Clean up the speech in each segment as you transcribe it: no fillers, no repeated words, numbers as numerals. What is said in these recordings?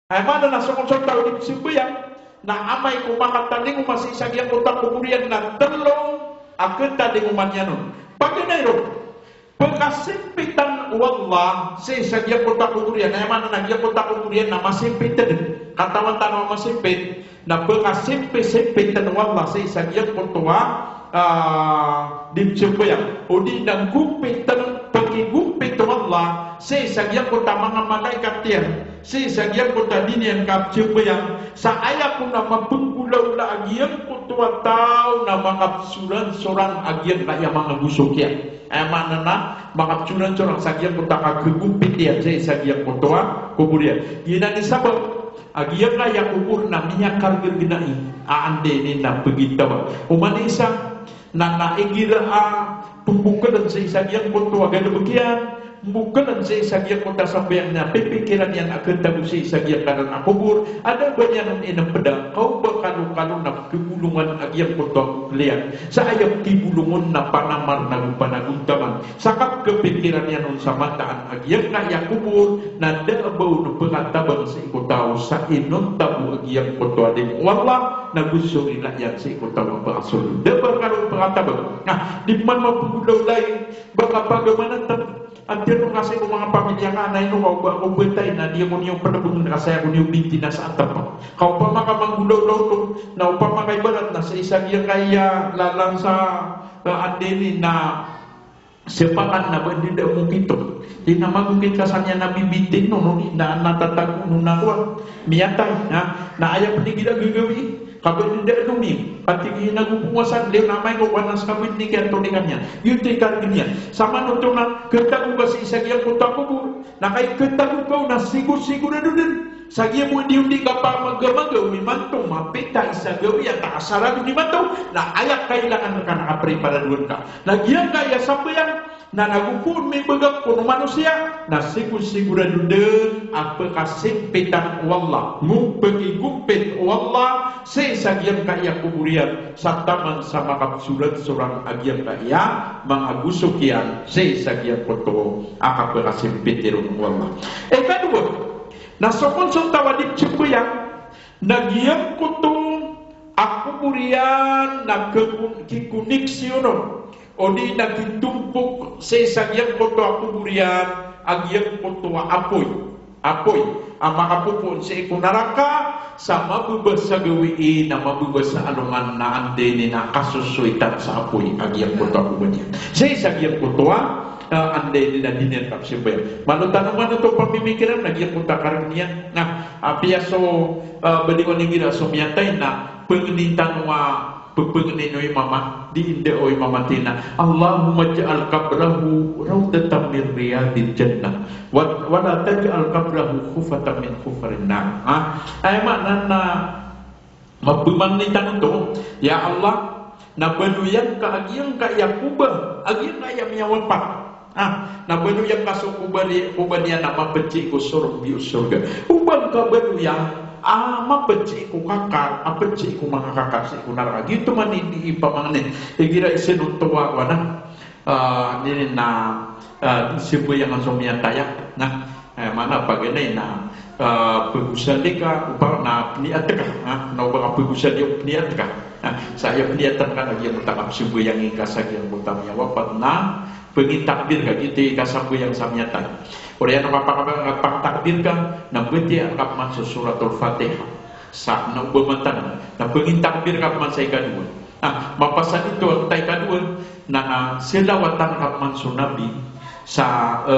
Ay mana na sokon tahu di simbayang na amay kumakata ning masih sagyang utak kuburian na telong akenta ding umannya nun. Paginairo pagkasimpitan wallah si sagyang utak kuburian ay mana na gyang utak kuburian na masimpitan katawan tanong masimpit na pagkasimpitan wallah si sagyang utak di simbayang o di nang gumpitan pagigupit Allah si sagyang utak mga malaikat yan si sagyang kota dinian kap yang sa aya ko na mapengulaw la agian ko tuwa tao na makapsuran sorang agian na yang mga gusok yan mana na makapsuran sorang sagyang kota kagugupit yan si sagyang kota kemudian gina ni sabab agian na yang kubur na miyakar gerginai aande ni na pegitawa umanisa na naigira pembukaan sa sagyang kota agad begian bukan sa sagyang kota sampai na pipikiran yang akan tahu sa sagyang karena kubur ada banyak yang pedang kau bakalu-kalu na kebulungan agyang kota lihat saya kibulungan na panamar na panaguntaman sakap kepikiran yang sama taan agyang kaya kubur na bau na pengatabang sa ikutaw sa inon tabu agyang kota din wallah na gusto nila yan sa ikutaw paasul dabar kalu pengatabang nah di mana pembulaw lain baka bagaimana antir nung kasi kung mga pamilya nga na ino kau betay na dia mo niyong panabungan kasi ako niyong binti na sa atap kau pa makamangulaw na upang makaibalat na sa isang yung kaya lalang sa andini na sepakan na ba hindi na mungkito di na magungkit kasannya na bibitin no na natatago nung nakuha miyatay na ayaw panigila gagawi kabin tidak dumi pati ginagupungasan leo namay ko panas kabin ni kanto dengannya yuti kardinya sama nutuna ketagu basi sagyang kota kubur na kay ketagu kau na sigur-sigur na dun sagyang mo diundi kapag magamaga umimanto mapita isagawi at asara dun imanto na ayak kailangan ka nakapri para dun ka nagyan kaya sambayan na nagupun may bagag kuno manusia na sigur-sigur na dun apa kasimpitan wallah mupagi gumpit wallah si sagyang kaya kuburian saktaman sama kapsulat seorang agyang kaya mga gusukian si sagyang koto akap kasimpitirun wallah kedua nasokon sa tawadip cipuyang nagyang koto akuburian na kikuniksyonon o di nagitumpok sa sagyang koto akuburian agyang koto apoy ang makapupun sa ikunaraka sa mabubasa gawiin na mabubasa alungan na ande ni na kasusuitan sa apoy agyang koto akuburian sa sagyang koto ande ni na dinyan kapsibayan manutan naman ito pamimikiran nagyang koto karanian na piyaso baliwan ni gira sumiyatay na penginitan pepengenoy mama di inde oy mama tina Allahumma ja'al qabrahu rawdatan min riyadil jannah wa la taj'al qabrahu khufatan min khufarin nar ay makna mabumang ni tanto ya Allah na benuyan ka agyang ka Yakubah agyang ka yawapat na benuyan ka subaniya na mabenci ko surga ubang ka benuyan mabenci ko kakak, mabenci ko mga kakak ko nara. Gitu man hindi ipamangnin. Igira isinuntuwa ko na nini na sibuya nga sumiyatayak na mana paganay na pagusali ka upang na pniat ka na upang pagusali yung pniat ka saya pniatan ka lagi yang utakap sibuya yang ikasag yang utamanya wapat na pengitakbir ka gitu ikasabu yang samyatan Ora yan pagtakbir ka na beti ang kapman sa suratul Fatihah sa nang bumatan na pengintakbir kapman sa ikadua mapasan ito ang tay kadua na silawatan kapman sa nabi sa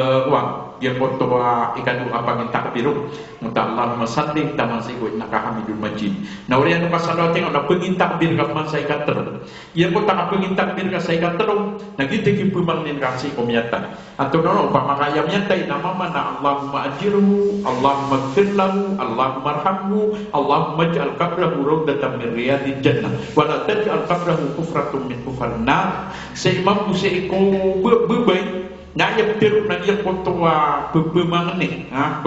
yang kotoa ikadua pangintakbir muta Allahumma salli taman sa ikoy nakahamidul majid na ora yan pasalawating na pengintakbir kapman sa ikatero yang kota pengintakbir ka sa ikatero nagitiki pumangnin ka sa ikomyatan atau nono pamakayam tay nama mana Allahumma ajirhu Allahumma ighfir lahu Allahumma arhamhu Allahumma ij'al qabrahu rawdatan min riyadil jannah wa la taj'al qabrahu kufratun min kufarin nar sa imam busi ko bebay na yang teruk na yang kotoa bebemangni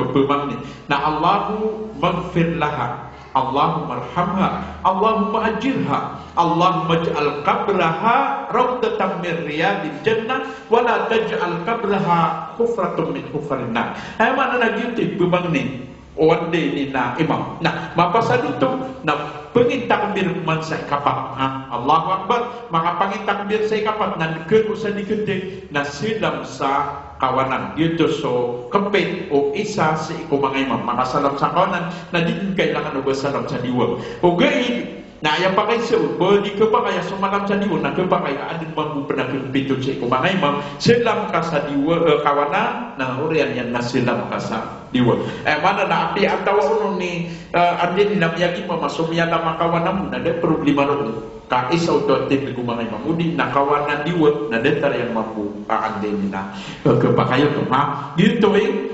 na Allahu maghfir laha Allahumma arhamha Allahumma ajirha Allahumma ij'al qabraha rawdatan min riyadil jannah wa la taj'al qabraha khufratun min khufarin nar ay mana lagi itu bebang ni One day ni na imam. Nah, mapasal itu na pengin takbir man sai kapat. Allahu Akbar, maka pengin takbir sai kapat nan ke usah dikete na silam sa kawanan. Gitu so kepit o isa si ko mga imam. Maka salam sa kawanan na di kailangan o salam sa diwa. O gay na yang pakai seu bagi ke pakai semalam sa diwa na ke pakai adin mampu pernah pintu si ko mga imam silam ka sa diwa kawanan na hurian yan na silam ka sa diwa. Mana na api atawa uno ni andin na miyagi mamasumya na makawanan mo na de problema ron ka isa uto tip ko mga imam udi na kawanan diwa na de tar yang mampu andin na kepakayo to ha gitu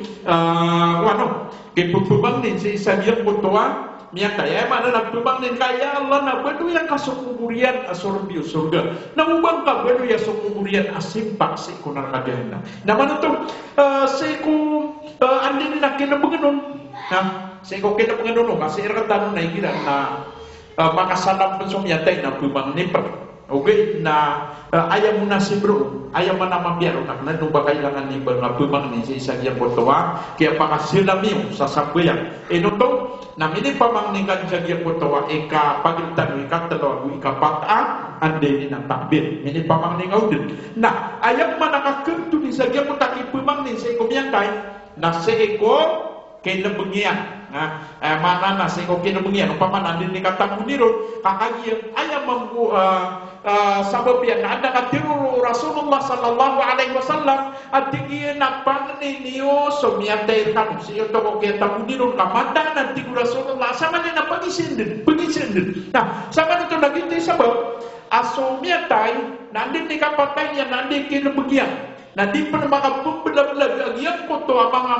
wano kipupubang din si isa diya putuan miyata ya mana nagtubang din kaya Allah na bedu yang kasukuburian asurbi surga na ubang ka bedu ya sukuburian asimpak si kunar kadena na mana to si ku andin na kinabanganon na si ku kinabanganon kasi iratan na ikira na makasanap pensumyatay na bumang nipper. Okay, na ayam munasib bro, ayam mana mabiar nak na nung kailangan ni bumang ni si isa yang potoa kaya pakasilamio sa sabayan. To na mini pamangningan sa yang potoa ika pagitan ika telo ika pata ande ni na takbir. Mini pamangningaw din. Na ayam mana kakentu ni sa yang potaki bumang ni sa ikomyantay na sa iko kinabangian. Mana na sa iko kinabangian umpaman andin ni katamuniron kakagiyang ayam mambu sabab yan na ada katiru Rasulullah sallallahu alaihi wasallam at tingin na paniniyo sumiyatay kanu siyo to ko kaya tamuniron kamanda na tigu Rasulullah sama niya na pagisin din nah sama nito nagintay sabab asumiyatay nandin ni kapatay yan nandin kinabagian na di pa na makapagbelag-belag yang ko to mga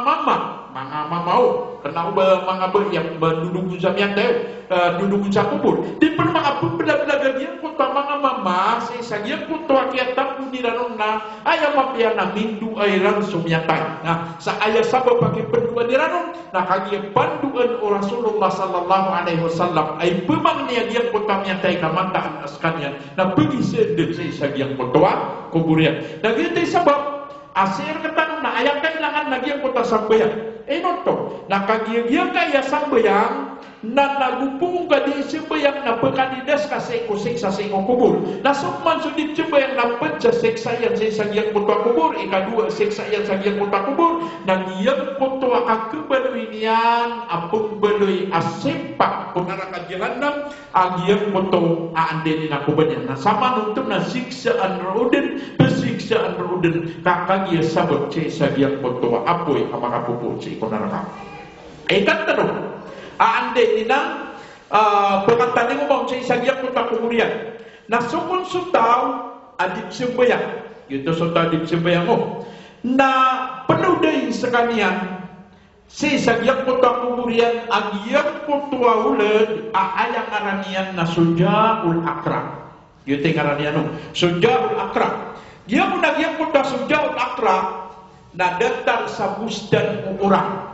mamau kena mga yang duduk sa miyatay duduk sa kubur di pa na makapagbelag-belag yang ko to mga mama sa isagyan po ito akiatang uniranong na ayaw mapiya na mindu ayran sumyatay na sa ayaw sabab pagkipadua niranong na kagiyang panduan o Rasulullah sallallahu alaihi wasallam ay pumang niya giyang po tamyatay kamantaan askanyan na pagisin sa isagyan po ito kuburian na giyang sabab asir ketanong na ayaw kailangan na giyang po tasambayan to na kagiyang kaya sambayang na nagupung ka di simbayang na pagkanidas kasi kusik sa singong kubur. Nasukman sudip simbayang na sa seksayan sa isang iyang putua kubur. Ikadua seksayan sa iyang putua kubur. Nang iyang putua akabaluin yan apong baluy asimpak kung narakadyahanam ang iyang putua aandenin ako ba niya. Nasama nuntum na siksaan roden besiksaan roden kakagya sabot sa isang iyang putua apoy ang makapupun sa ikon narakam. Ikantanong aande nina pagkatani mo sa isang iyang punta kumurian na sukon sutaw adip simbayang gitu sutaw adip simbayang mo na penuday sa kanian si isang iyang punta kumurian ang iyang puntua ulad aayang aranian na Sujaul Akra gitu yung aranian mo Sujaul Akra iyang iyang punta Sujaul Akra na datang sa busdan urang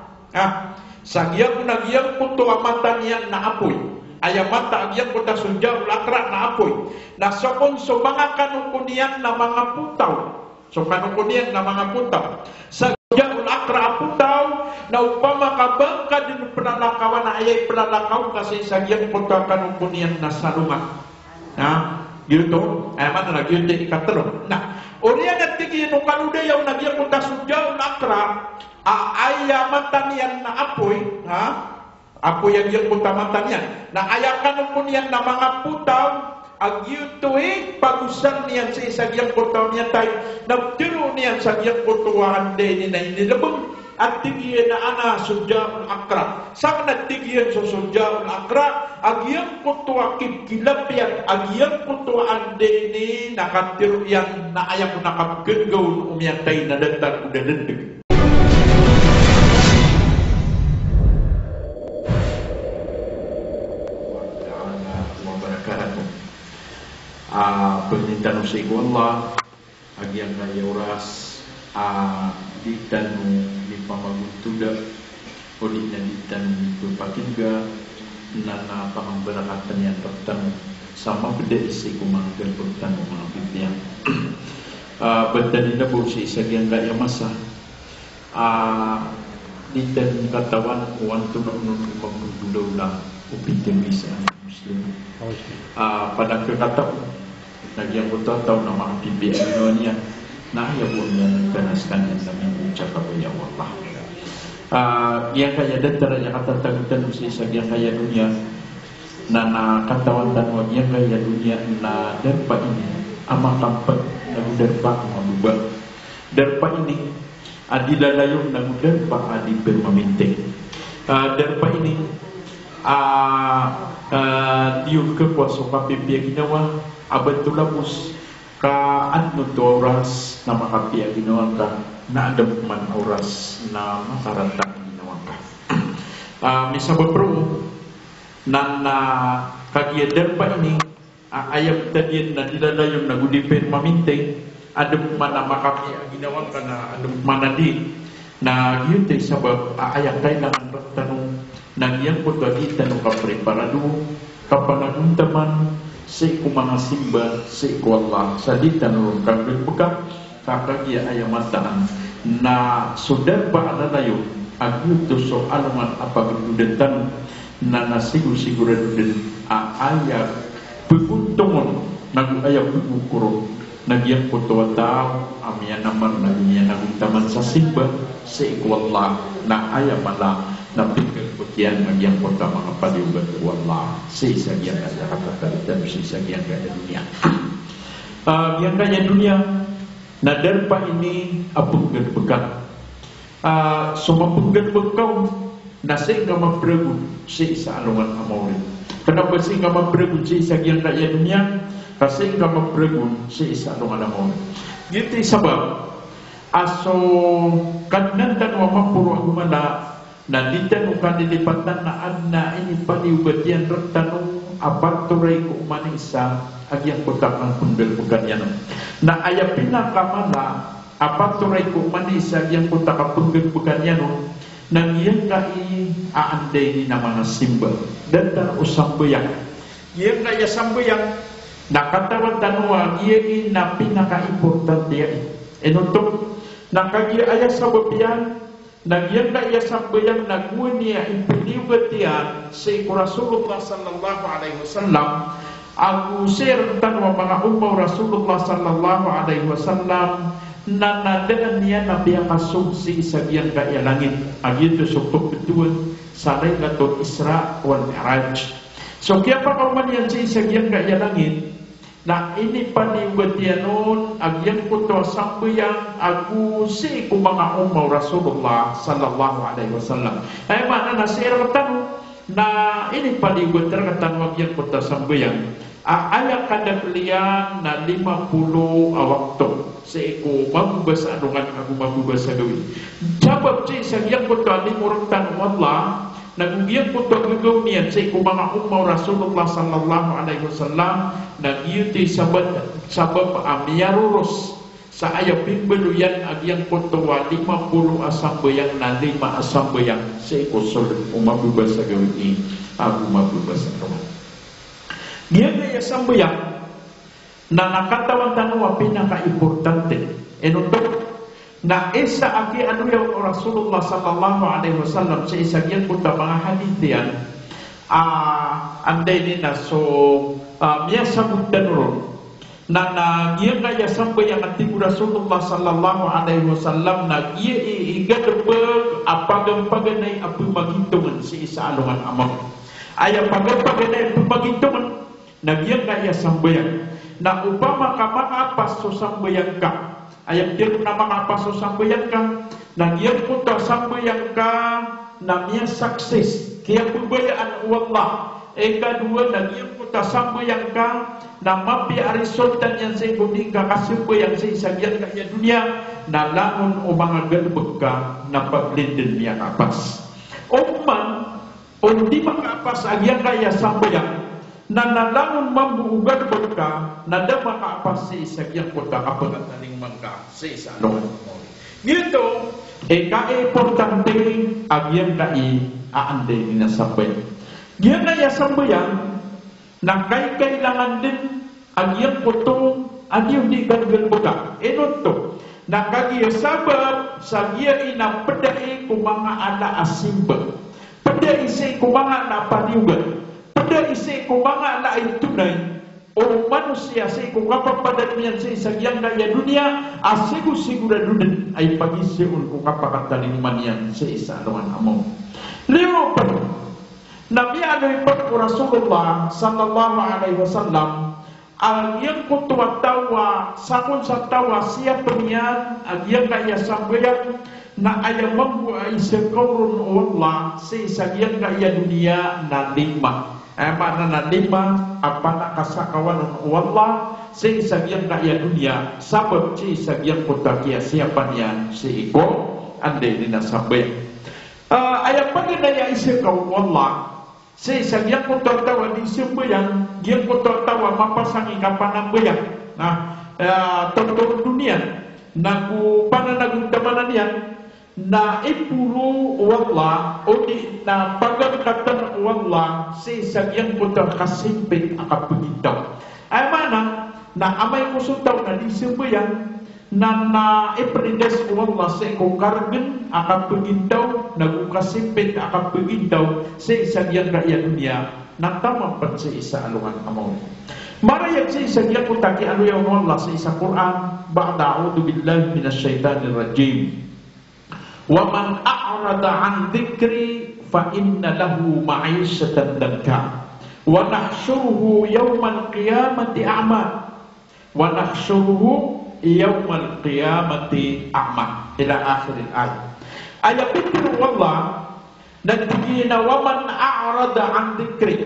Sagya ko nagyang punto amatan yan na apoy. Ayamata agyang punta Sujaul Akra na apoy. Nasokon so mga kanukunian na mga putaw. So kanukunian na mga putaw. Sujaul Akra putaw na upama kabangka din penalakawan na ayay penalakaw kasi sagyang punta kanukunian na salungan. Gitu. Mana lagi yung ikatero. Nah, oriyan at tigyan nung kanudayaw nagyang punta Sujaul Akra ayamatan yan na apoy, apoy yang putamatan yan, na ayakan pun yan na mga putaw, agyutuig pagusan niyan sa isagyang putaw niya tayo, nagtiro niyan sa agyang putuan din na inilabang, at tigyan na ana Sujaul Akra. Saan nagtigyan sa Sujaul Akra, agyang putuwa kikilap yan, agyang putuan din nakatiro yan, na ayang nakapagagaw umyantay na dantar udalandag. Permintaan sa iku Allah agyang nayauras di tanu di pamaguntuda o di tanu di pagpakingga na pamamberakatan yang tertanu sama beda isi kumanggan bertanu mga bibiyang benda na po sa isagyang gaya masa Dinten katawan wan tunang membunuh upitemis muslim. Pada kekata lagi yang betul tahu nama pipi Indonesia. Nah ya punya kenaskan yang kami ucap ya Allah. Yang kaya datara yang kata tagutan usia yang kaya dunia. Nana katawan dan yang kaya dunia na derpa ini ama kampat nagu derpa mabubak. Derpa ini adila layung nagu derpa adi permaminting. Derpa ini diun ke kuasa kapipi ginawa abentulabus ka anu tu oras nama kapipi ginawa ka na ada man oras na makaranta ginawa ka. Misa berperu nana kagia derpa ini ayam tadian na dilayung nagu di permaminting ada mana makapi ginawa ka na ada mana di na yun sabab ayam kailangan tanong Nagyang po kita nung kapreparado kapananong taman sa mga simba sa Allah sa dita nung kagbibukak kakagya ayamataan na sudar pa alalayo agyuto so alaman apagdudan na nasigur-sigurado din aayag pupuntungon nag-ayag pupukuro nagyang po tawataw amya naman nagyang nagutaman sa simba sa Allah na ayamala na pikir pukian yang pertama apa diubat wallah sisa yang ada kata dan sisa yang ada dunia. Yang kaya dunia na derpa ini apung gerbekan. Semua pengger bekau na sehingga mempregun sisa alungan amaurin. Kenapa sehingga mempregun sisa yang kaya dunia? Sehingga mempregun sisa alungan amaurin. Gitu sebab aso kanan dan wamapuru agumana na dita nukan dilipatan na adna ini paniubatian retanu abaturay ko umanisa agyang putakan pundal bukan yan na ayapina kamala abaturay ko umanisa agyang putakan pundal bukan yan nang iyang kai aanday ni na mga simba dan tan usambayang iyang kaya sambayang nakatawan tanwa iyang na pinaka-importante enuntok nakagiya aya sababian Nagyan kaya sambayang naguan niya impiliwatian si Rasulullah sallallahu alaihi wasallam aku sertan wa mga umaw Rasulullah sallallahu alaihi wasallam na nadaan niya na biyakasog si isagian kaya langit agito suktok betuan sa Lailatul Isra wal Mi'raj. So kaya pa kauman yan si isagian kaya langit na ini paniwatianon agyan ko to sambayang aku si ko mga umaw Rasulullah sallallahu alaihi wasallam ay mana na siratan na ini paniwatian agyan ko to sambayang ayak kada kalian na 50 waktu si ko mabubasa anungan aku mabubasa gawin sabab si sagyan ko to limurtan Allah nagugiyan po ito gagaw niyan sa mga umaw Rasulullah sallallahu alaihi wasallam nagiyuti sabab amiyaruros sa ayapin beluyan agyang po ito 50 asambayang na 5 asambayang sa ikusol umabubas sa gawin ni ako mabubas sa gawin diyan na asambayang na nakatawan tanong pinaka-importante enuntok na isa aki anu yang Rasulullah sallallahu alaihi wasallam sa isagian punta mga hadith yan anday ni na so miya sabutan ron na nagyan kaya sambayang at Rasulullah sallallahu alaihi wasallam na igadabag apagam-paganay apu magintungan si isa alungan amang ay apagam-paganay apu magintungan nagyan kaya sambayang na upama ka makapas so sambayang ka ayam dia na makapaso sambayang ka nagyan punta sambayang ka na miya sukses kaya pubayaan Allah kadua nagyan punta sambayang ka na mapi arisultan yan sa ikuning kakasimbayang sa isagyan kaya dunia na langon o mga galbag ka na paglindin niya kapas man o di makapas agyan kaya sambayang na nalangon mambuugan ka na da makaapas si isagyang kota kapag ataling mangka sa isa alungan mo. Ngito, ka-importante agyang kai aanday ni nasambay. Yan na yasambayan na kailangan din agyang kotong agyang di galgal baga. Enot to, nak kagi sabab sagia ina pedai kumanga ala asimba pedai isi kumanga na paniuga pedai isi kumanga na itunai o manusia se kumapa pada dunia se sagiang daya dunia asigu sigura dunia ai pagi se un kumapa kata limanian se isaluan among lima pen Nabi alaihi Rasulullah sallallahu alaihi wasallam yang kutuat tawa sakun satawa siap penian yang kaya sambayan na ayam mampu isekaurun wallah se sagiang kaya dunia na lima mana na lima apa nak kasakawan wallah se sagiang kaya dunia sabab se sagiang kutakia siapanya se iko ande dina sambayan ayam pagi daya isekaurun wallah se sagiang kutawa di sembayan dia kutawa mapasangi kapan ambayang nah tonton dunia naku pana nagu tamananian na ipuru wallah odi na pagang katan wallah se sagiang kutawa kasimpit akap begitau ay mana na amay kusutaw na di sembayan na iprindes wallah se ko kargen akap begitau nagu kasimpit akap begitau se sagiang rakyat dunia natama pan sa isa alungan among marayat sa isa diya kutaki anu ya Allah sa isa Quran ba'da a'udhu billahi minasyaitanir rajim wa man a'rada an dhikri fa inna lahu ma'isyatan danka wa nahsyuruhu yawmal qiyamati a'ma wa nahsyuruhu yawmal qiyamati a'ma ila akhir ayat itu wallah natigina waman a'rada an dhikri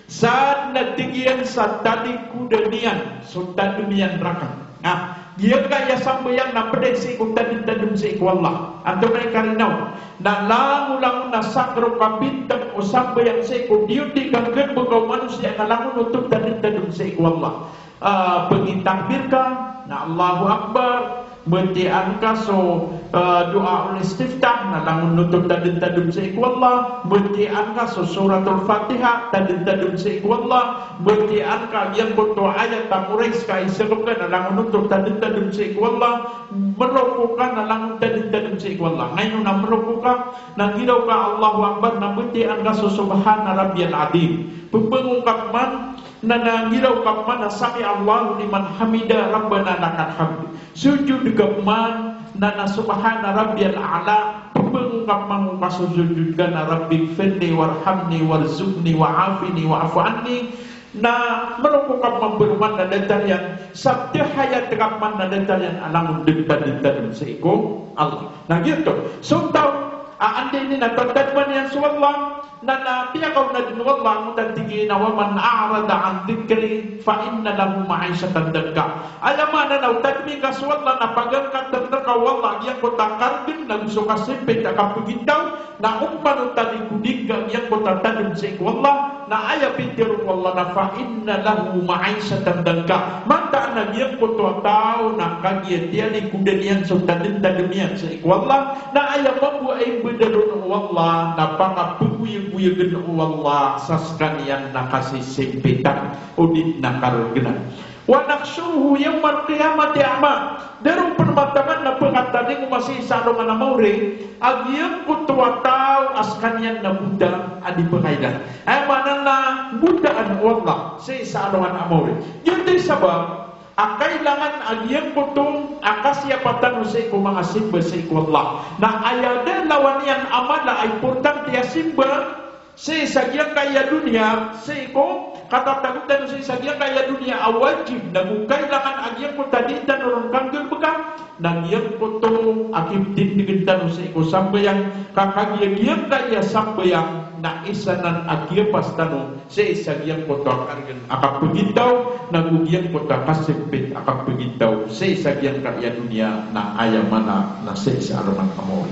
saat natigian sa tadi kudanian so tadumian rakan nah dia kaya sambayang na pedek si tadum si Allah anto na ikarinaw na langulang na sakro kapintag o sambayang si diuti kagad bukaw manusia na langun untuk tadum si Allah pengitangbir ka na Allahu Akbar Bentian kaso doa istiftah na langun nutup tadum sa ikwallah bentian kaso suratul Fatihah tadum sa ikwallah bentian ka yang buto ayat tamurais ka isagapkan na langun nutup tadum sa ikwallah merokokan na langun tadum sa ikwallah ngayon na merokokan na gidaw ka Allahu Akbar na bentian kaso subhana rabbiyal azim pengungkap man na nangilaw ka man na sami Allahu liman hamida rabbana lakal hamd sujud man na subhana rabbiyal a'la pengungkap man kasujud kana rabbik firli warhamni warzuqni wa'afini wa'fu anni na melukukap memberuman na datarian sabda hayat tegap man na datarian alang degdan seiko Allah nah gitu so tau ande ini na tadman yang suwallah na tiya kau na dinwallah mutantigi na waman a'rada an dhikri fa inna lahu ma'isyatan danka ayama na tadmi ka suwallah na pagangkat tandaka wallah yang kota karbin na gusto ka simpit na kapagitaw na umman tadi kudigang yang kota tadim sa wallah na aya pintir wallah na fa inna lahu ma'isyatan danka manta na yang kota tao na kagiat dia ni kudanian sa tadim-tadimian sa wallah na aya mabu ay bedarun wallah na pangapuyag-puyagan wallah saskanian nakasi simpitan udit nakargenan wa nakhsyuruhu yawmal qiyamati a'ma darong penmataman na pengataning masih salungan na maure agyang kutwa tao askanian na Buddha adi pengaidan ay manana Buddhaan wallah sa salungan na maure yun di sabab kailangan agyang kutong akasiapatan usay ko mga simba sa ikwallah na ayadan lawan yan amala ay importante ya simba sa sagyang kaya dunia sa iko katatagutan sa sagyang kaya dunia awajib na kung kailangan agyang ko taditan orang kanggil bekang nagyang kutong akibdin digintan sa iko sambayang kakagyang kaya sambayang na isanan agya pastano sa isagyang kutong argan akapagitaw nagugyang kutong kasipit akapagitaw sa isagyang kaya dunia na ayamana na sa isa araman amoy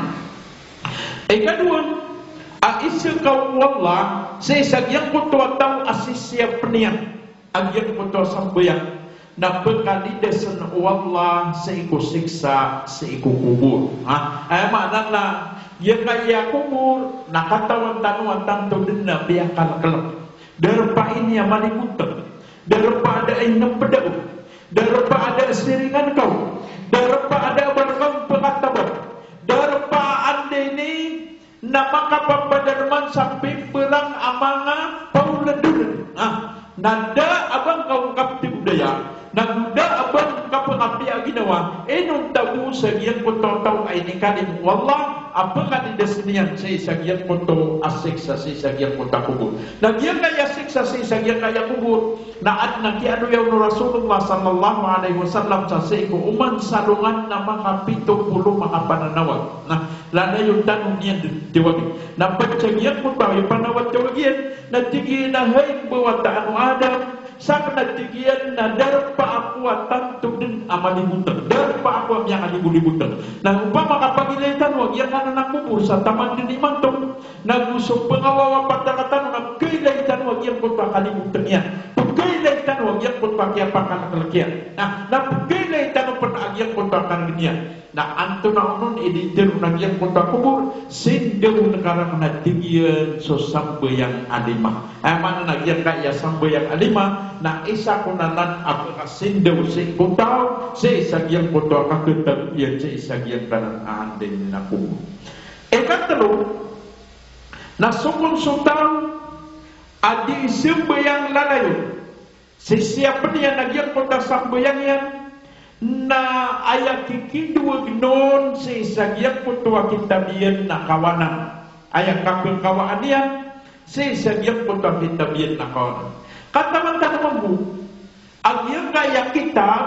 kadua isa kau wallah sa isagyang kutong tao asisya penian agyang kutong sambayang na pagkalidasan wallah sa iko siksa sa iko kubur ay maanang na yang kaya kubur nakatawan tanuan tanto din na biyakal kalap darpa ini yang malimutan darpa ada ay napadaw Darpa ada siringan kau, darpa ada berkam pengataban, darpa ande ini nama kapal padarman sampai perang amanga pauladun. Nada abang kau kapti budaya, nada abang kapal api aginawa. Enun tabu segian potong ini kalim. Wallah apa kan di desnian saya segian potong asik sasi segian potong kubur. Nah dia kaya siksa si segian kaya kubur. Nah naki anu ya Rasulullah sallallahu alaihi wasallam sasiku uman salungan nama kapito puluh makapananawa. Nah lana yung tanong niya diwagi. Nah pagcagian potong yung panawat jawagian. Na tigyan na hay buwata anu Adam. Sak na tigyan na darpa aku tanto din amalibutan. Darpa aku yang alibulibutang. Nah upama kapagilitan wag yang anak kubur sa taman din imantong. Nagusok pengawawa patakatan nagkailaytan wag yang kutwa kalibutang yan. Pagkailaytan wag yang kutwa kaya pakalakalakian. Nah pagkailaytan wag yang kutwa kalakalakian. Nah anto na unon editor nagyang kutwa kubur. Sindaw negara na tigyan so sambayang alima. Mana nagyang kaya sambayang alima. Na isa kunanan ako kasindaw sa ikutaw. Sa isagyang kutwa kakitag yan sa isagyang kanan aandin na kubur. Ikatalo, nasukun sutaw adi sembayang lalayo. Sesiapa niya nagyang kutwa sambayang yan. Na ayat kikidwa gnon sa isagyang kutwa kitabiyan na kawanan. Ayat kapil kawaan yan sa isagyang kutwa kitabiyan na kawanan. Kataman-tanaman mo, agyang kaya kitab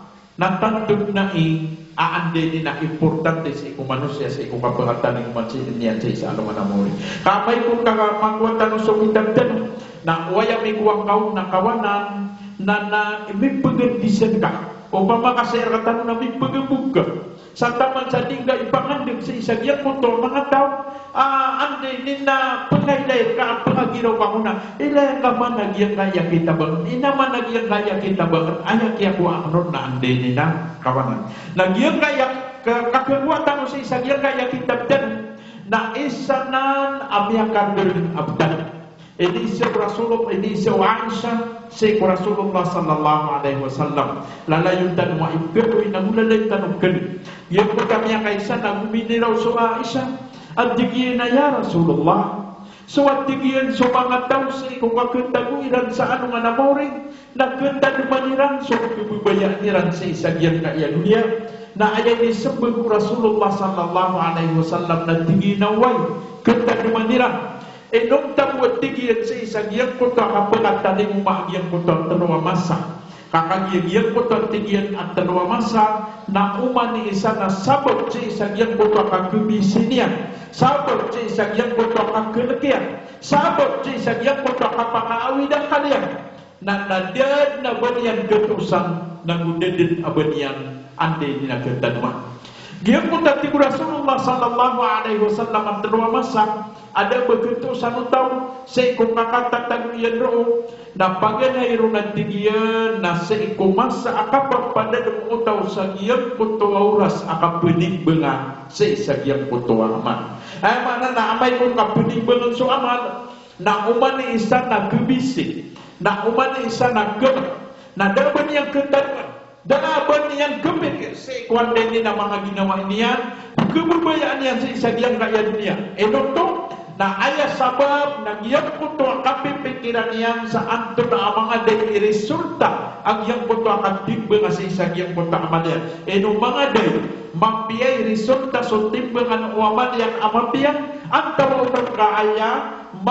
na tantog na aande ni na importante sa iku manusia sa iku kapahatan ng mansin niya sa isa alam na mo. Kamay kung kakamakwan tanong sa kitab tanong na waya may kuwang kau na kawanan na may pagadisan ka. O pamakasir ka tanong na may pagabugka. Sa taman sa tingga ipangandig sa isagyang motor mga tao ande ni na pangayday ka pangagiraw ka muna ilayang ka man nagyang kaya kita bang inaman nagyang kaya kita bang ayak kaya ko ang ron na ande ni na kawanan nagyang kaya kakagwatan mo sa isagyang kaya kita dan na isanan amyakan berin abdan ini si Rasulullah ini si Aisyah si Rasulullah sallallahu alaihi wasallam lalayun tan wa ibqi na mulalay tanugkan yang kami Aisyah naguminiraw so Aisyah adigyan na ya Rasulullah so adigyan so mga tao sa ikaw kakentaguiran sa anong anamoring nagkentagumaniran so bibubayaniran sa isagyan kaya dunia na ayay ni sembang Rasulullah sallallahu alaihi wasallam na tiginaway kentagumaniran enong tabuat tigyan sa isagyan kutwa kapagataling umaagyan kutwa tanwa masa kakagyan kutwa tigyan at tanwa masa na umani isa na sabot sa isagyan kutwa kakubisinian sabot sa isagyan kutwa kakulakian sabot sa isagyan kutwa kapakaawidan kalian na nadad na banyan getusan nagudedin abanian ande ni nagtanwa Giyan po tati ko Rasulullah sallallahu alaihi wasallam ang tanwa masa ada begitu sanu tahu seiko kakatag iyan ro na paganayro na tigiyan na seiko masa akapag pada demo tahu sagiyan kutuwa oras akapunig benga sa isagyang kutuwa aman ay mana na amay kung kapunig benga so aman na uman ni isa na kubisi na uman ni isa na gem na daban yang ketangan daban yang gemit seikuan ini na mga ginawa niyan kebubayaan yan sa isagyang kaya dunia enoto na ayah sabab nagyang kuto kapi pikiran yang sa anto na mga day resulta ang yang kuto akan timbang sa isagyang kuto amalyan eno mga day mapiyay resulta so timbangan uamal yang amapiyan antaw utang kaaya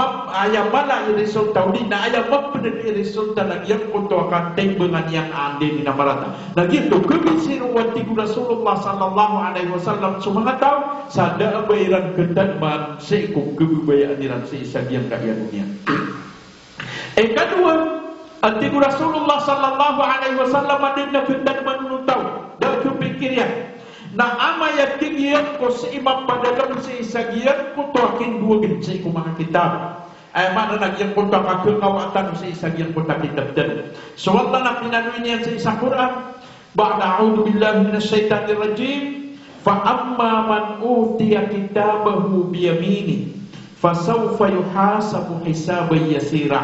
aya mala resulta uli na aya mapned resulta nagyang kuto akan timbangan yang andi ni namarata nagito kebisiru wati Rasulullah sallallahu alaihi wasallam sumangat tao sa daabayran kedadman sa ikong kebubayaan niran sa isagyang kaya dunia kedua anti Rasulullah sallallahu alaihi wasallam adin na kedadman nutaw da kepikirian na amayat tinggian ko sa imam padalam sa isagyan ko to akin duwagin sa ikong mga kitab ay mana nagyang ko to kakawatan sa isagyan ko ta kitab dan so wala na pinanuin niyan sa isang Quran ba'da a'udhu billahi minasyaitanir rajim fa amma man utiya kitabahu biyamini fa sawfa yuhasabu hisaban yasira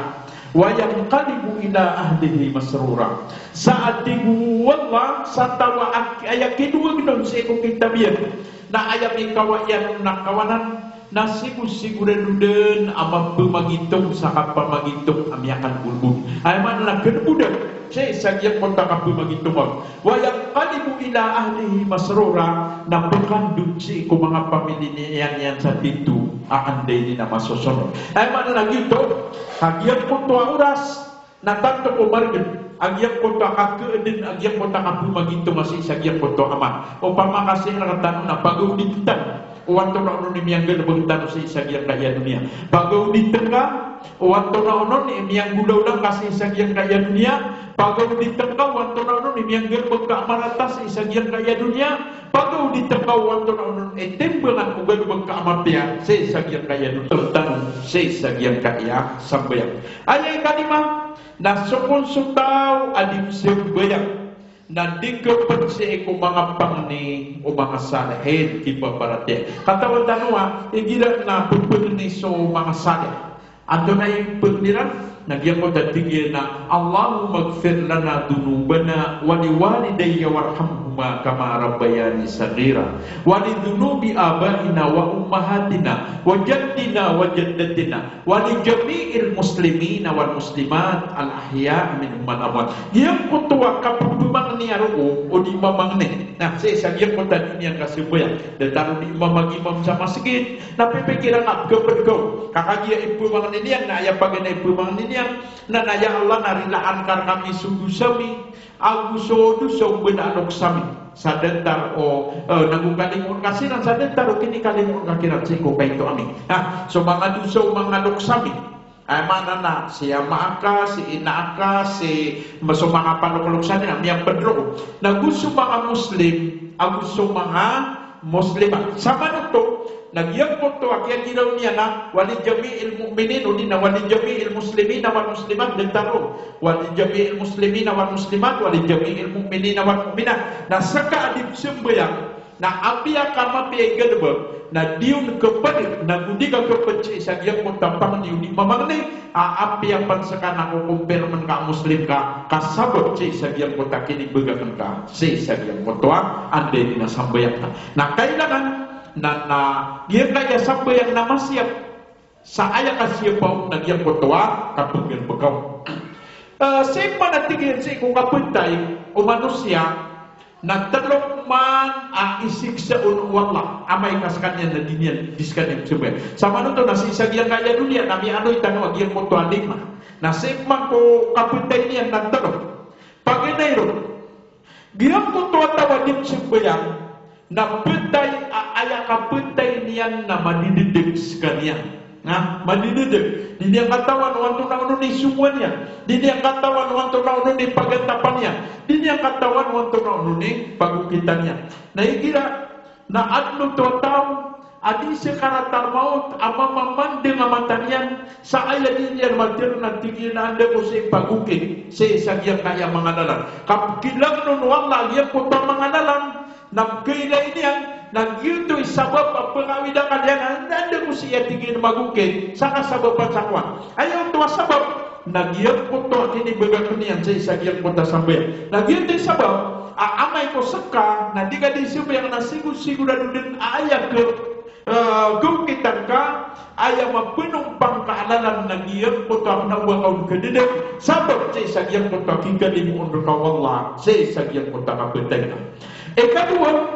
wa yanqalibu ila ahlihi masrura. Saat digu wallah satawa ayat kedua kita seiko kita biar. Na ayat ikawayan nak kawanan nasibu sigurenduden ama pemagitung sakapa magitung amiakan bulbul. Ayman la kebudak. Saya sagian kota kapu magitung. Wa yanqalibu ila ahlihi masrura nabukan duci ko mga pamilya yan sa pintu aandai ni nama sosono. Ayman la gitu hagian kota uras natanto ko margen. Agian kota kakeudin agian kota kapu magitung masih sagian kota aman. Upama kasih rakatan na pagaw dintan. Wanto na ono ni miyang gelebuntan sa isagyang kaya dunia. Pagaw di tengah, wanto na ono ni miyang gulaw kasi isagyang kaya dunia. Pagaw di tengah, wanto na ono ni miyang gelebung keamarata sa isagyang kaya dunia. Pagaw di tengah, wanto na ono tembelan o gelebung keamartia sa isagyang kaya dunia. Tentang sa isagyang kaya sambayang. Ayay kalima, nasukon sutaw adim sambayang. Nanti kepensi ko mga pangni o mga salahin ibabarate. Katawan tanua, igira na pupuni so mga salih. Ando na yung pagniran, nagyan ko datigil na Allahumma magfir lana dunubana waliwalidayya warhamhuma kama rabbayani saghira wali dunubi abaina wa ummahatina wa jaddina wa jaddatina wali jami'il muslimina wal muslimat al ahya' minhum wal amwat. Yang kutuwa kapubang ni aruo o di mamang ni. Nah, saya yang ko tadi yang kasibuyan. Dataru di imam sa masjid napipikiran at kepergo. Kakagia ibu mangan ini yang na aya pagana ibu mangan ini yang na naya Allah narilaan kar kami sudu sami agusodu so benanok sami sadentar o nanggung kalingon kasiran sadentar o kini kalingon kakiran siko kaito ami. Ha, so mga duso mga nok sami. Ay mana na siya maaka, si inaaka, si mga panukuluksan niya, yang pedro. Na gusto mga Muslim, ang gusto mga Muslimat. Sama nito, nagyang po ito, kaya ginaw niya na, wali jami'il mu'minin, o di na wali jami'il muslimin, wal muslimat, nagtaro. Wali jami'il muslimin, wal muslimat, wali jami'il mu'minin, wal mu'minat. Na saka adib sembayang, na apiya kama piya gadabag, na diun kepadik, na gudi ka kepeci sagyang mo tampang diun di mamangni, apiya pansaka na kukumpirman ka muslim ka, kasabot ci sagyang mo takini begakan ka, si sagyang mo tuwa, ande di na sambayang ka. Na kailangan, na iya kaya sambayang na masyap, sa aya kasiyapaw, nagyang mo tuwa, kapagil begaw. Sa panatigin sa ikong kapuntay, o manusia, nagtalok man isiksa wallah amay kaskanyan na dinyan diskanyan sebenarnya sama nito nasisagyan kaya dunia nami ano'y tanong agyan mo to alima nasikman ko kapitay niyan nagtalok pag-inayro giyang mo to atawadin sebenarnya na pitay aya kapitay niyan na madididig sekalian. Nah, madididig. Di dia katawan wanto na uno ni sumuanya. Di dia katawan wanto na uno ni pagantapannya. Di dia katawan wanto na uno ni pagukitannya. Nah, ikira na adno to tao adi sekaratar maut ama mamandeng amatanian sa aya di dia matir na tigil na anda ko sa pagukit sa sagyang kaya mangadalan. Kapilang nun wala iya ko ta mangadalan nagkaila ini yang nagyuto sabab pengawidan kalian anda mesti ya tinggi magukit saka sabab pansakwan ayaw tuwa sabab nagyan ko to kini begakunian sa isagyang kota sampai nagyuto sabab amay ko saka na diga di siya yang nasigur-siguran din ayaw ke gukitan ka ayaw mapenumpang kaalalan nagyan ko to na wakaw kedidik sabab sa isagyang kota kikalimuon ka wallah sa isagyang kota kapitay na kedua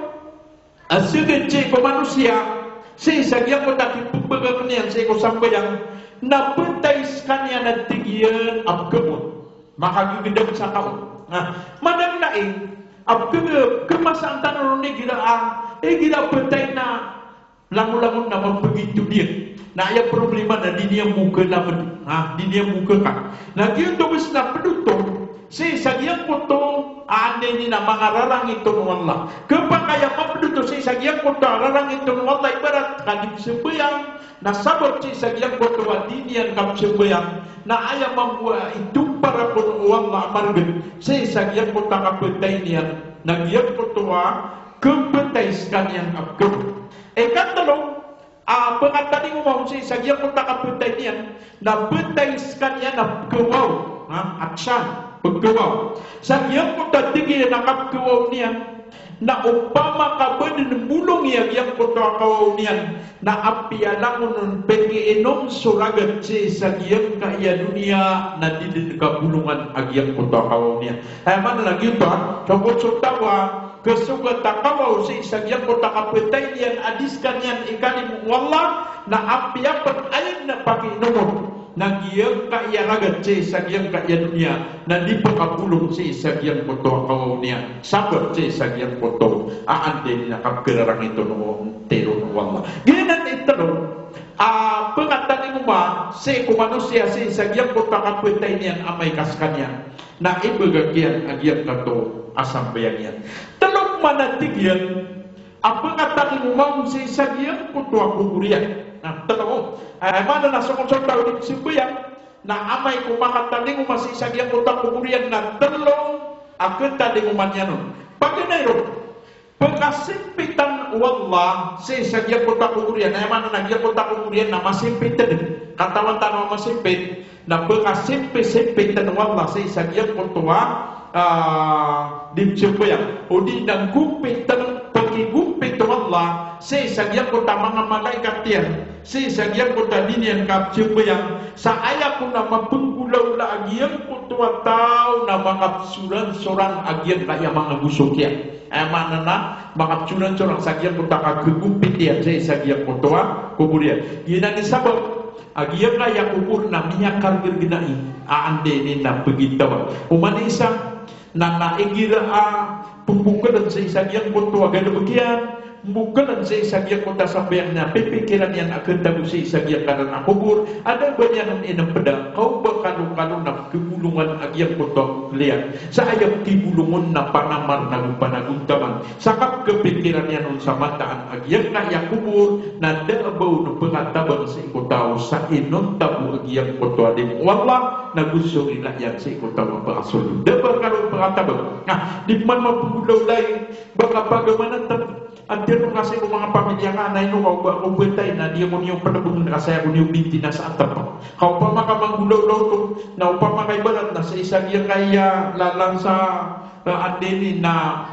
asyik cek manusia, si sagyang ko taki pagbagan niyan sa ko sambayang napentay kanya na tigyan abgemon makagigidam sa kaon. Nah, madang lain abgem kemasan tanong ni gila gila pentay na langun-langun na begitu dia. Nah, ada problema na di dia muka lamun. Di dia muka kan. Nah, dia tu wis na pedutung si sagyang ko to ande ni na mangararang ito ng Allah. Kapag kaya mapeduto si sagyang ko to ararang ito ng Allah ibarat kadip sembayang na sabot si sagyang ko to adinian kap sembayang na ayaw mambuha itu para po ng Allah margin si sagyang ko to kapitay niyan nagyang ko to kapitay skanyang abgam. Katalo Pengata ni umum si sagiang ko takaputay niyan na putay skanya na kewaw aksyan pagkewaw sagiang ko tatigi na kapkewaw niyan na upama ka benin bulong yang ko takaw niyan na apialangon pegi enom suragat si sagiang ka iya dunia na didin ka bulungan agiang ko takaw niyan ay man lagi pa sabot sutawa kesugat takawaw si sagiang ko takaputay niyan adiskan niyan ikalim wallah na apiapan ayin na pakinomon Nagyang kaya ragat si sagyang kaya dunia na di pakapulong si sagyang koto kawaw niya sabat si sagyang koto aande na kapgerarang ito noong tero ng wallah ginan ito pengatan mo si kumanusia si sagyang koto kapitay niyan amay kaskanyan na ibagagian agyang kato asam bayangyan talong manatigyan pengatan mo si sagyang koto akuburian talong mana na sokong tahu di Sibayang na amay kumakataling masih sagyang utang kuburian na telong akita di umatnya nun paginairo pagkasimpitan wallah si sagyang utang kuburian na mana nagyang utang kuburian na masimpitan katawan tanong masimpit na pagkasimpitan wallah si sagyang utang di Sibayang o di nang gumpitan pagigupit wallah si sagyang utang mga malaikat yan si sagyang ko tadi yang kapsipo yang saya pun nama penggulaw la agian ko tua tao na makapsuran sorang agian kaya mga busok yan mana na makapsuran sorang sagyang ko takagugupit yan si sagyang ko tua kemudian yan isabot agian kaya kubur na miyakal gerginai aande ni na begitawa umanisa na naigira pembukaan si sagyang ko tua gada begian bukan saya sagian kota sampeyan na pipikiran yang akan tahu saya sagian karena kubur ada banyak yang enam pedang kau bakalu-kalu na kebulungan agian kota lihat saya kibulungan na panamar na panaguntaman sakap kepikiran yang nun samataan agian kaya kubur na bau na pengatabang sa ikotaw sa inon tabu agian kota adim wallah na gusto nila yan sa ikotaw paasul dabar kalau pengatabang nah di mana mapugulaw lain baka pagamanan Antir nung kasi kung mga pamilya nga na ino kau betay na dia mo niyong panabungan kasi ako niyong binti na sa atap kau pa makamanggulaw to na upama kay balat na sa isang yung kaya lalang sa andini na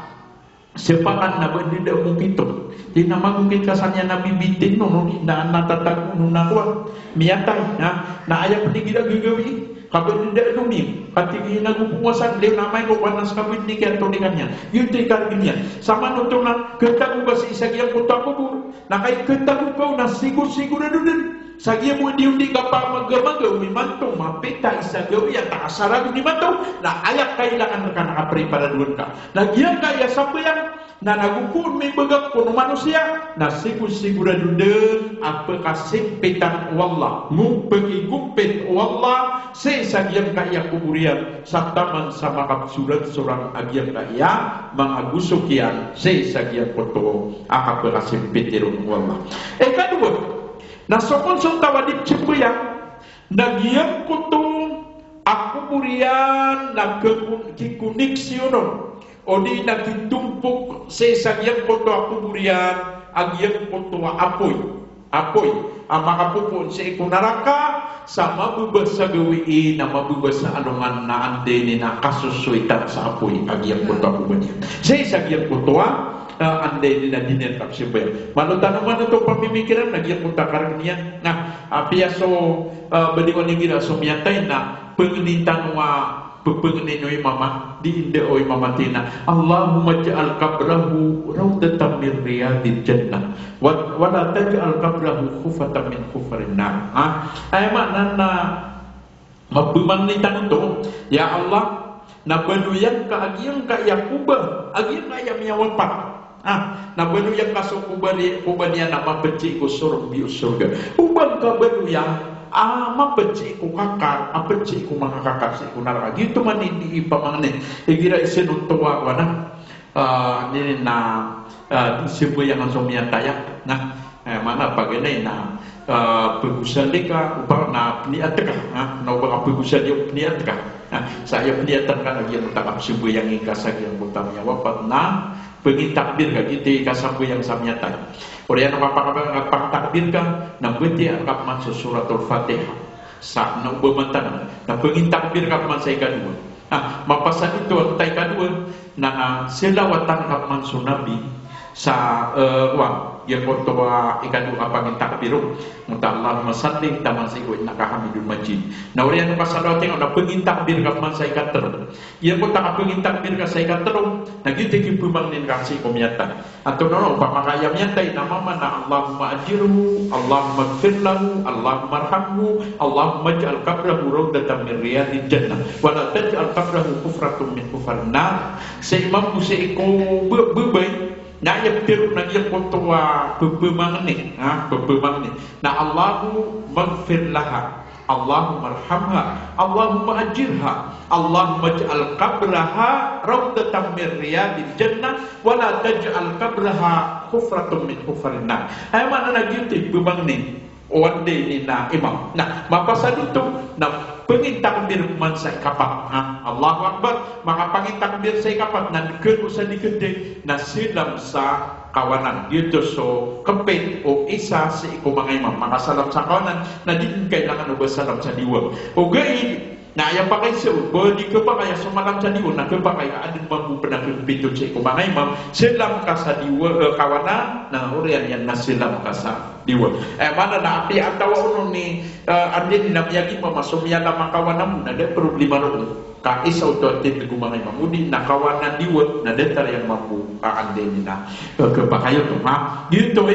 sepakan na ba hindi mo kito di na magugit kasanya na bibitin no na natatag no na kuwan miyatay na ayaw panigila gagawi kabin tidak dumi pati ginagupuwasan lew namay ko panas kabin ni kanto ni kanya yun tay kalbinya sama nutong na ketagu ba si isagyang kota kubur na kay ketagu ko na sigur-sigur na dun sagya mo di ka pa magamaga umimantong mapita isagaw yan takasarado ni manto na ayak kailangan ka nakaprepara dun ka nagyang kaya sabayang na nagukun may bagak kuno manusia na sigur-sigur na dun apa kasimpitan wallah mu pagigumpit wallah si sagyang kaya kuburian saktaman sama kapsurat seorang agyang kaya mga gusukian si sagyang koto apa kasimpitirun wallah kedua na sokon tawadip Sibayang nagyang koto akuburian na kikuniksyonon o di nagitumpok sa sagyang koto akuburian agyang koto apoy makapupon sa ikunaraka sa mabubas sa gawiin na mabubas sa anungan na ande ni na kasusuitan sa apoy agyang koto akuburian sa sagyang koto ande ni na dinin Sibayang manutan naman ito pamimikiran nagyang koto karanian na piyaso baliwan ni gira sumiyatay na pengintan pepengin oi mama di inde oi mama tina Allahumma ja'al qabrahu rawdatan min riyadil jannah wa la taj'al qabrahu khufatan min khufarin nar ay makna mabumanitan itu ya Allah na benuyan ka agyang ka Yakubah agyang ka yamyawapat na benuyan ka kubanian na mabenci ko surga ubang ka benuyan mabenci ko kakak, mabenci ko mga kakak sa ikunara. Dito man hindi ipamangin. Igira isinuntuwa ko na nini na Sibayang ang sumiyatayak na mana bagenai na berusaha deka upah na peniat teka na upah berusaha dia peniat teka saya peniatan kan lagi yang tak sebu yang ingkasa yang utamanya wapat na pengen takbir kan itu kasabu yang samnyata oleh yang apa takbir kan na beti angkat masuk suratul Fatihah sa na ubamatan na pengen takbir kan masai kedua mapasan itu ang tay kedua na selawatan kan masuk nabi sa yang kotoa ikadu apangin takbiru muta Allahumma salli tamasiku innaka hamidul majid na urian pasalo tengok na pengin takbir ka man sa ikater yang kota ka pengin takbir ka sa ikater na gite ki pumangnin ka si kumyata atau no pamakaya myata nama mana Allahumma ajirhu Allahumma ighfir lahu Allahumma arhamhu Allahumma ij'al qabrahu rawdatan min riyadil jannah wa la taj'al qabrahu kufratun min kufarna sa imam ko bebay na yang teruk na yang kotoa bebemang ni na Allahu maghfir laha Allahumma arhamha Allahumma ajirha Allahumma ij'al qabraha rawdatan min riyadil jannah wa la taj'al qabraha khufratun min khufarin nar ay mana na gitu bebang ni one day ni na imam nah mapasal itu na pengin takbir man sai kapak Allahu Akbar maka pengin takbir sai kapak nan keun usah digede na silam sa kawanan gitu so kepit o isa si ko mga imam maka salam sa kawanan na di kailangan ubah salam sa diwa o gai na yang pakai sebab di kepakai semalam sa diwa na kepakai adin mampu pernah pintu si ko mga imam silam ka sa diwa kawanan na urian yan na silam ka sa diwa mana na api atawa uno ni andin na miyagi mamasumya na makawanan na de problema ro ka isa to tin ko mga mamudi na kawanan diwa na detar yang mampu andin na kepakayo to gitu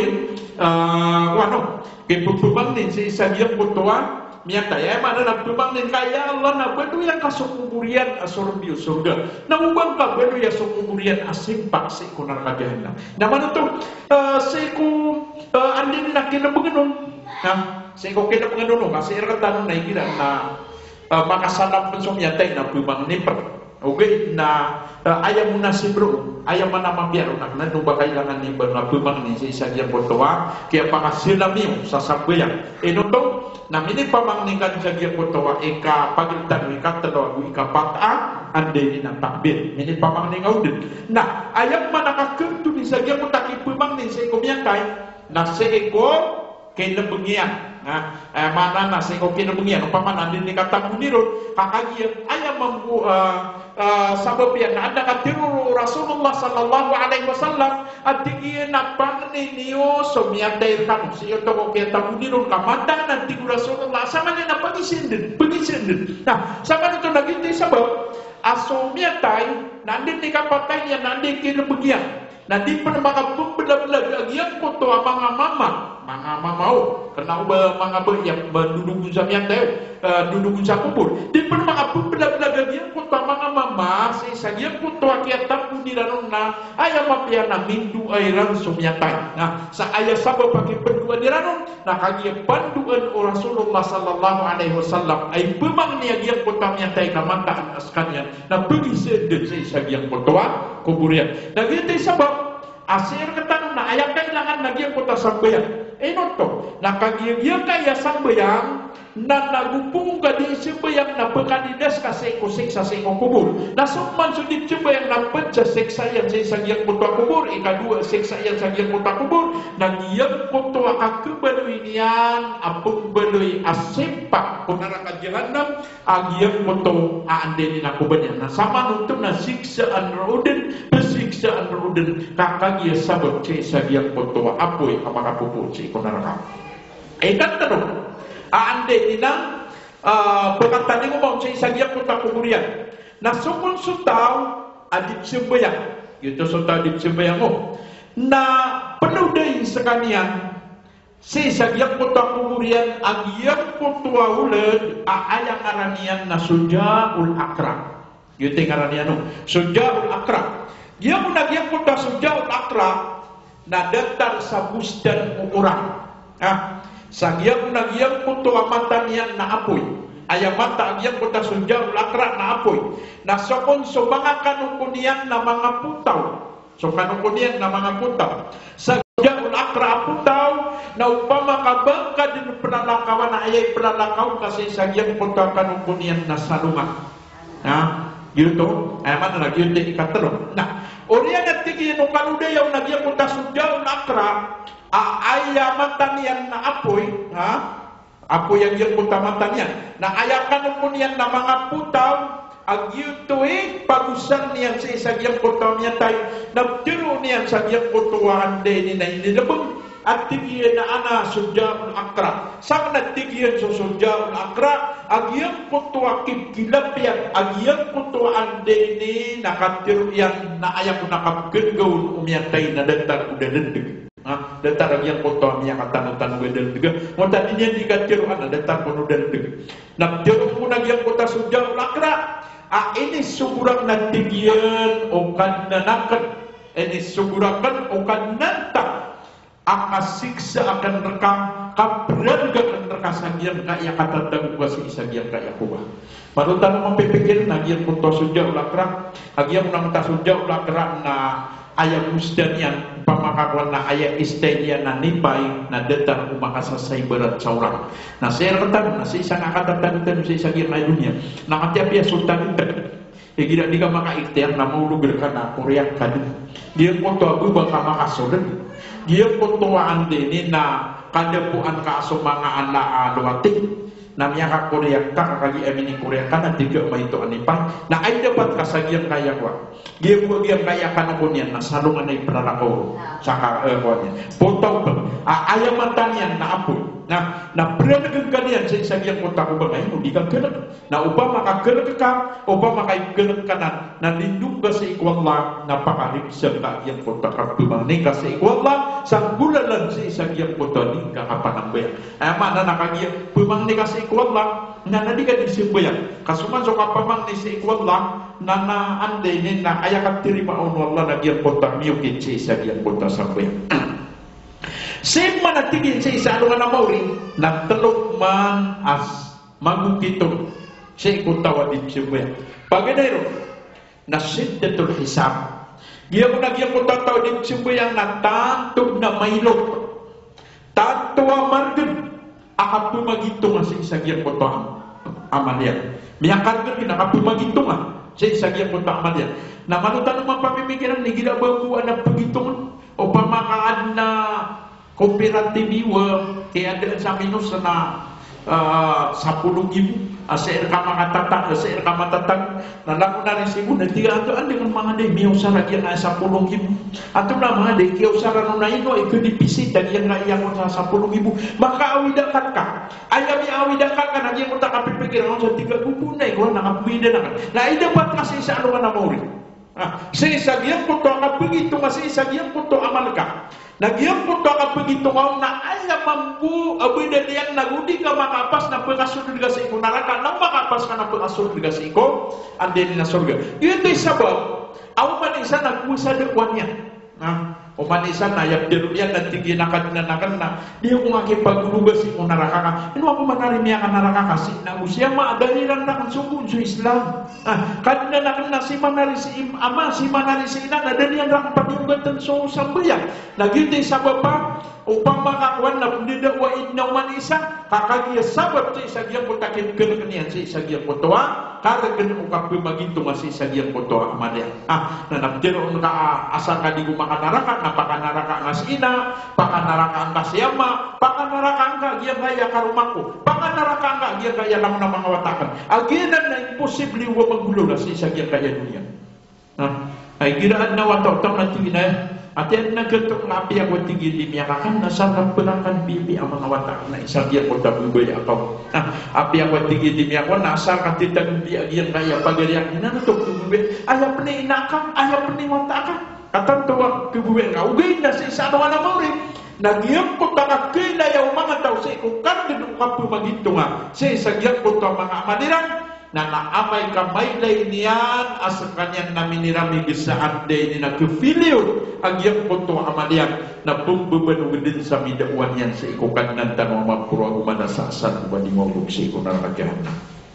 wano kepupubang din si isa dia putua miyata ya mana na pupubang din kaya Allah na bedu yang kasuk kuburian asurbiu surga na ubang ka bedu ya sukuburian asimpak si kunar kajahna na mana to si ku andin na kinabengenon si ku kinabengenon kasi iratan na ikira na makasanap pensumya tay na pupubang niper okay na ayam munasib bro ayam mana mambiar nak na do kailangan ni berlabang ni sa isa dia potoa kaya pakasilamio sa sambayang inoto na mini pamangningan sa dia potoa ika pagiltan ika telo ika pata ande ni na takbir mini pamangningaw din na ayam mana kakentu ni sa dia potaki pamangnin sa ikomiakay na sa iko kinabengian mana na sa iko kinabengian umpama andin ni katamunirot kakagiyam ayam mambu sabab yang ada katiru Rasulullah sallallahu alaihi wasallam atingi napang ninyo somyatay kan siyo to ko kita munirun kamanda nanti Rasulullah sama ni napagisin nah sama itu nagiti sabab asomyatay nandin ni kapatay yan nandin kinabagian nanti pun mga belah-belah yang ko to mga mamau kena mga yang duduk sa myatay duduk sa kubur di pun mga belah-belah yang ko to mga mama sa isa yang ko to akiatan puniranon na ayam mapiana mindu airan sumyatay nah sa ayah sabab pagi berdua diranon na kagiya panduan o Rasulullah sallallahu alaihi wasallam ay pemang niya yang ko to myatay kamantaan askanyan na pergi sedek sa isa yang ko to kuburian na gitu sabab asir ketan na ayam kailangan na yang ko to sambayan enoto na kagiya kaya sambayang na nagupung ka di sembayang na pagkanidas kasi kusik sa singkong kubur na summan sudip sembayang na pecah seksa yang sa isang yang putua kubur ikadua seksa yang sa yang putua kubur na yang putua akabaluy niyan apung baluy asimpak kunara ka jahannam ang yang putua aandenin ako ba niya na sama nuntung na siksaan rodin pesiksaan rodin kakagya sabot sa isang yang putua apoy kamakapupo si kunara ka ikan tanong ande inang berkata ni ngomong sa isang yang punta kuburian na sukun sutaw adip sembayang gitu sutaw adip sembayang mo na penuh day sekalian sa isang yang punta kuburian ang yang puntua ulad ayang aranian na sujaul akra gitu ngaranian no sujaul akra yang yang punta sujaul akra na datar sa busdan orang Sagyang nagyang punto amatan yan na apoy. Ayamata ang yang punta sunjaw lakra na apoy. Na sokon so mga kanukunian na mga putaw. So kanukunian na mga putaw. Sagyang lakra putaw na upama kabangka din penalakawan na ayay penalakaw kasi sagyang puntakan upunian na salungan. Gitu, mana lagi yung ikatero. Nah, orian at tigin nung kaludayaw nagyang punta sudyaw na akra, ayaman tanian na apoy, apoy yang punta matanian. Na ayakan upunian na mga putaw, agyuto pagusan niyan sa isagyang putaw niya tayo, nagtiro niyan sa sagyang putuan din na inilabang. At tigiyan na ana sudyaul akra. Sang nagtigiyan sa sudyaul akra, agyang putua kipkilapyan, agyang putuan dini nakatiruyan na ayaw nakapgenggaw umyatay na datar udah dendeg. Datar agyang putua niya katanutan udah dendeg. Mo tadi niya dikatiruan na datar pun udah dendeg. Nagtiru mo nagyang puta sudyaul akra. Ini sugurang nagtigiyan o kananakan. Ini sugurakan o kanantang. Akasiksa akan rekam kabranggan rekasagian kaya kata dagu si isagian kaya kuba. Marutan mempikir nagian punto sujau lakrak, agian unang ta sujau lakrak na ayah musdanian pamakakuan na ayah istenian na nipay na detar umakasasay berat saurang. Na saya rentan na si isang akatan si isagian na dunia. Na katiap ya sultan itu. Tidak diga maka ikhtiar na maulugur kana Korea kadu. Dia punto abu baka makasodan. Dia putuaan ini na kadapuan ka aso mga ala aluatik namanya ka Korea ka kagi emini Korea ka na tiga ma itu anipay na ay dapat kasagian kaya kwa dia buat dia kaya kanukunian na salungan ay pranakaw saka kuanya putaw ba ayam matanian na apoy na beranagan kanian sa isagian kota ko ba ngayon di ka genak na upama ka genak ka upama kay genak kanan na lindung ka sa ikwallah na pakaribsan ka yang kota ka pumangni ka sa ikwallah sang bulalan sa isagian kota ni ka kapanambaya mana nakagiya pumangni ka sa ikwallah na nadi ka disimbayan kasuman so kapamangni sa ikwallah na ande ni na ayakan terima on Allah na giyan kota miyukin sa isagian kota sambayan. Sema natigin sa isa ano nga na mauri nagtalok man as magukito sa ikutawa din siya pagkadairo na siddatul hisab giya mo nagyang kutatawa din siya na tantog na mailot tantuwa margin akapumagito nga sa isa giyang kutawang amalyan miyakargan kinakapumagito nga sa isa giyang kutawang amalyan na manutan naman pamimikiran ni gila babuan na pagitungan o pamakaan na kooperatibiwa kaya ada sa minus na 10,000 sa makatatak sa matatag na laku na rin sibo na tiga ato dengan mga day may usara kaya na 10,000 ato na mga day kaya usara nung na ino ikudipisi dan yang na iyang sa 10,000 makaawidakat ka ayaw iawidakat ka nagyang mo takapipikir sa 3,000 na ikaw nakapwida na ka na idapat kasi sa ano ka na mauri sa isagyang punto ka begitu masih isagyang punto amal ka nagyang punto ka begitu kau na ayaw mampu abida diyan nagudi ka makapas na pengasur diga sa iko naraka na makapas ka na pengasur diga sa iko ande na surga ito sabab aw manisa nagmusa dewannya o manisa na yap diruyan na tinggi nakadinanakan na dia kung akipaguluga si iko naraka ka ino ako manarin niya ka naraka kasi na usiya maadaliran na kan sungkun sa Islam kadinanakan na si manari si ama si manari si ina na daniyan rakang patiugatan so sambayan nagiti sa bapa upang makakuan na bendida wa idna manisa kakagiya sabab sa isagyang putakin kenakanian sa isagyang putua karagan ukap maginto nga sa isagyang putua amadya na nagdiroon ka asa ka di gumakanaraka na pakanaraka nga si ina pakanaraka nga si ama pakanaraka nga giya kaya karumako pakanaraka nga giya kaya lang na mga watakan aginan na imposible wa magulo na sa isagyang kaya dunia ay giraan na wataw tam na tingin at yan nagkatok na api ako tigil imiyakakan nasarap pelakan bibi ang mga watak na isang yan ko tabubay ako api ako tigil imiyakakan nasa katitang biagyan kaya pagariyak inanutok tububay ayaw pa ni inakang ayaw pa ni watakan katantuwang tububay nga ugay na sa isa naman na mauri nagyang ko takakilaya mga tao sa ikukan din ka pumaginto nga sa isang yan ko mga amadiran na naamay kamay lay niyan as kanyang naminirami gisaan day ni nakifiliw ang iyang punto amalian na pumbubanog din sa midawan yan sa ikukan ng tanong mapuro ang umanasasan ba di mo bugsi ko na nakagahan na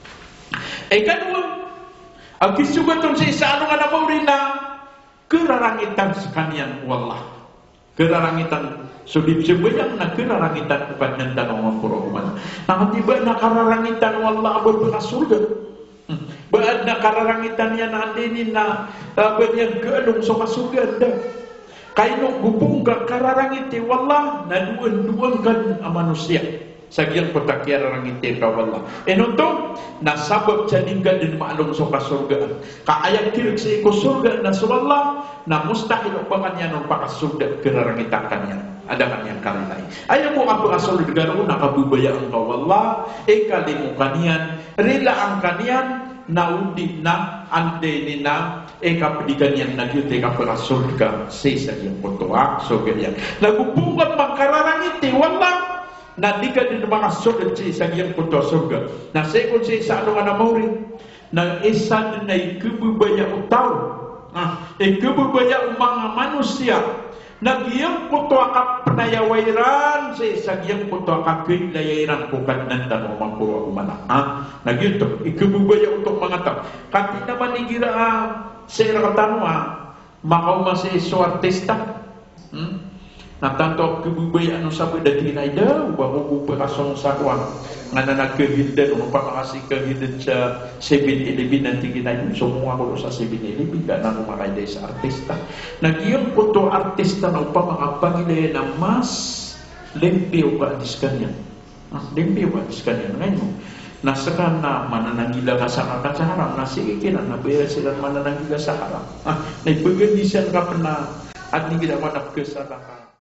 kanwa ang kisugaton sa isa ano nga na mauri na kerarangitan sa kanyan wallah kerarangitan So di sebayang nak kerarangitan bukan nandan orang kurang. Nah tiba nak kerarangitan wallah berbekas surga. Baad nak kerarangitan yang nanti ni nak banyak keadung sama surga dah. Kaino gubung ka kararangiti wallah na duan-duan manusia. Sagian petakiar rangiti ka wallah. Enonto na sabab janingga din maalong sa kasurgaan. Kaayang kirig sa iko surga na sa wallah na mustahil upangan yan ng pakasurga kararangitakan yan. Ada kan yang karilay. Ayaw mo ang pakasurga garo nakabubayaan ka wallah. Kalimukan yan. Rila ang kanyan naudi na ande ni na kapedigan yang nagyute ka para surga sa yang potoak so ganyan nagubungan magkararangiti wala na di ka din mga surga sa yang potoak surga na sekon sa ano nga namori na isa din na ikububaya utaw ikububaya mga manusia nagyang potoak ka panayawairan sa isang yang potoak ka kilayairan kukan nandan o mangkuwa umana nagyuto ikububaya untuk mga tao kati naman igira sa katanwa makaw masih iso artista natanto kububaya ano sabi dati na daw bago bupakasong sa kuwan nga na nagkahindan o pamakasi kahindan sa 7-11 nanti ginayon semua ko sa 7-11 ka na kumakaiday sa artista nagyong puto artista na upamakapangilay na mas limpyo ka diskanyan limpyo ka diskanyan ngayon nasa ka na mananangila ka sa haram na sige kina nabaya sila mananangila sa haram naipagandisyan ka pa na at hindi ginawa na kesalahan